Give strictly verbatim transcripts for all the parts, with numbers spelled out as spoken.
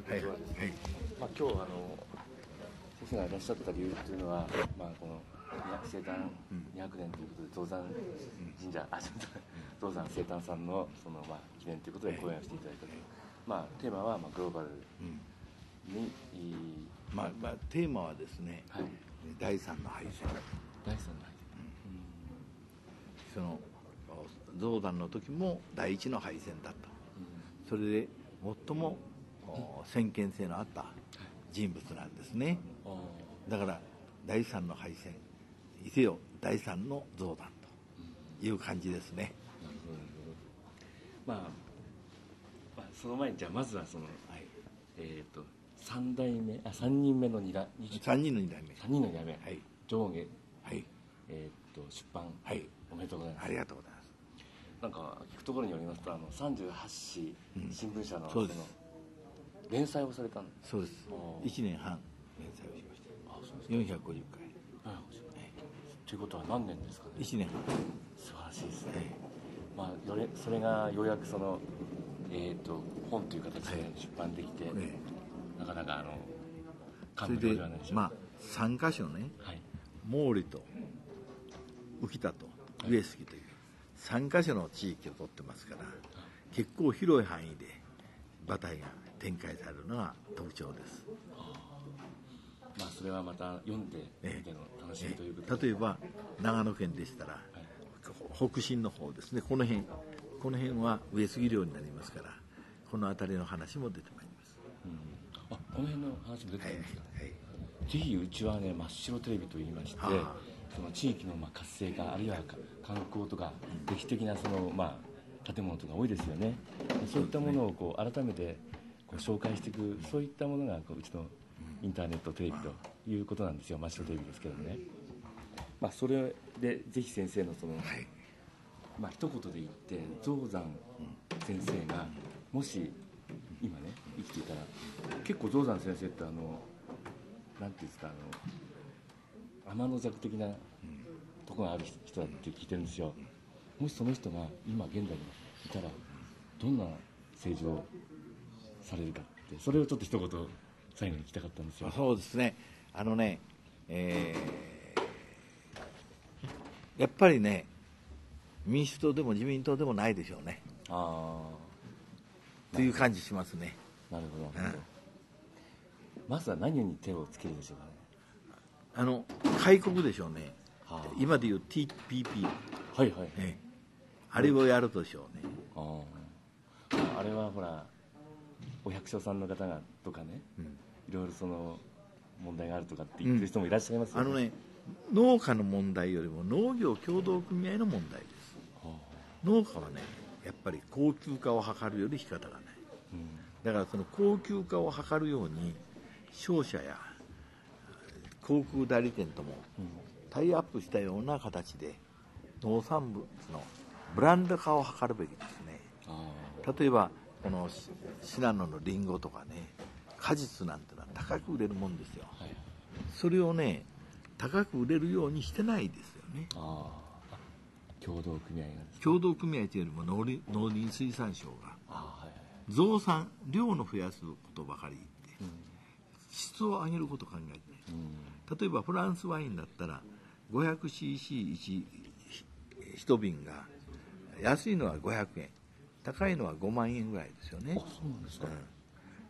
はいはい、 まあ、今日あの先生がいらっしゃった理由というのは、まあ、この生誕にひゃくねんということで、象山神社、あ、すみません、象山生誕さんのその、まあ、記念ということで講演をしていただいたという、まあ、テーマは、まあ、グローバルに、 うん、まあまあ、テーマはですね、はい、第三の敗戦。 第三の敗戦、うん、その象山の時も第一の敗戦だった、うん、それで最も先見性のあった人物なんですね、だから第三の敗戦いせよ第三の象山という感じですね。 なるほど、まあ、まあその前にじゃあまずはその、はい、えっ、ー、と三代目あ三人目の二代三人の二代目三人の二代目、はい、上下、 はい、 えっ、ー、と出版、 はい、 おめでとうございます。 ありがとうございます。 なんか聞くところによりますと、あのさんじゅうはち紙、うん、新聞社のそうです、 連載をされたんです。 そうです。いちねんはん連載をしました。あ、そうですか。よんひゃくごじゅっかい。 はい。ということは何年ですかね。 いちねんはん。 素晴らしいですね。はい、まあよれそれがようやくそのえっ、ー、と本という形で出版できて、はい、なかなかあの感無量ではないでしょうか。まあさんかしょね、はい、毛利と浮田と上杉というさんかしょの地域を取ってますから、はい、結構広い範囲で馬隊が展開されるのが特徴です。 まあ、それはまた読んでみての楽しみということで、 例えば長野県でしたら、はい、北信の方ですね、この辺この辺は上杉領になりますから、この辺りの話も出てまいります。 うん、あ、この辺の話も出てまいりますか、はいはい、ぜひうちはね真っ白テレビといいまして、その地域のまあ活性化、あるいは観光とか歴史的なそのまあ建物とか多いですよね。そういったものをこう改めてこう紹介していく、そういったものがこううちのインターネットテレビということなんですよ。真っ白テレビですけどね。まあそれでぜひ先生のその、はい、まあ一言で言って象山先生がもし今ね生きていたら、結構象山先生ってあのなんていうんですか、あの天の弱的なところがある人だって聞いてるんですよ。もしその人が今現代にいたらどんな政治をされるかって、それをちょっと一言最後に聞きたかったんですよ。 そうですね、あのね、えー、やっぱりね民主党でも自民党でもないでしょうね。あという感じしますね。 なるほど、うん、まずは何に手をつけるでしょうかね。 あの開国でしょうね、はあ、今でいう ティーピーピー、 はいはい、 ね、あれをやるでしょうね。 ああ、あれはほらお百姓さんの方がとかね、うん、いろいろその問題があるとかって言ってる人もいらっしゃいますよね。 うん、あのね、農家の問題よりも農業協同組合の問題です。はあ、農家はねやっぱり高級化を図るより仕方がない、うん、だからその高級化を図るように商社や航空代理店ともタイアップしたような形で農産物のブランド化を図るべきですね。例えばこの信濃のリンゴとかね、果実なんてのは高く売れるもんですよ、はい、それをね高く売れるようにしてないですよね。ああ、協同組合がですか。 協同組合というよりも農林、農林水産省が、はいはい、増産量の増やすことばかり言って、うん、質を上げることを考えてない、うん、例えばフランスワインだったら ごひゃくシーシーいち 瓶が安いのはごひゃくえん、高いのはごまんえんぐらいですよね。 あ、そうなんですか、うん、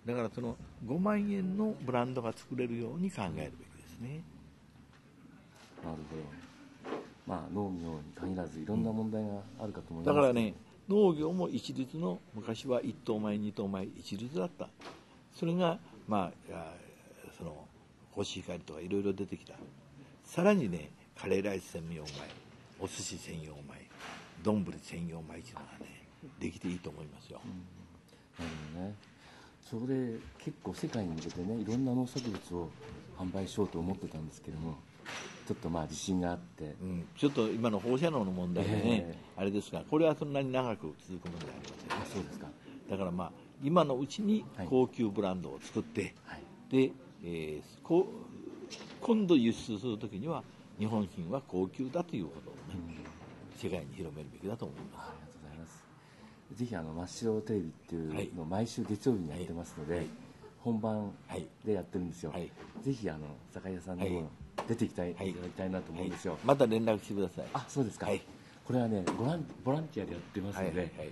だからそのごまんえんのブランドが作れるように考えるべきですね。 なるほど。まあ農業に限らずいろんな問題があるかと思います、うん、 だからね農業も一律の、昔は一等米二等米一律だった。それがまあそのコシヒカリとかいろいろ出てきた。さらにねカレーライス専用米、お寿司専用米、丼専用米っていうのがねできていいと思いますよ、 うん、なるほどね。それで結構世界に向けてねいろんな農作物を販売しようと思ってたんですけども、ちょっとまあ自信があって、 うん、ちょっと今の放射能の問題でね、えー、あれですが、これはそんなに長く続く問題ありません、ね、 あ、そうですか。 だからまあ今のうちに高級ブランドを作って、はい、で、えー、こう今度輸出するときには日本品は高級だということをね、うん、世界に広めるべきだと思います。 ありがとうございます。ぜひあの真っ白テレビっていうのを毎週月曜日にやってますので、はいはい、 本番でやってるんですよ、 はい、 ぜひあの酒屋さんにも出ていきたい、はい、いただきたいなと思うんですよ、はい、 また連絡してください。 あ、そうですか、はい、これはねボラン、ボランティアでやってますので、はいはい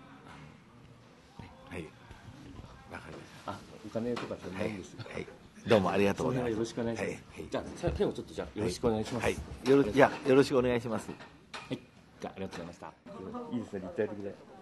はい、わかりました。あ、お金とかじゃないんですよ、はいはい、どうもありがとうございます。よろしくお願いします、はいはい、じゃあ最後ちょっとじゃあよろしくお願いします、はいはい、よろ、じゃあよろしくお願いします。はい、じゃあありがとうございました。いいですね、立体的で。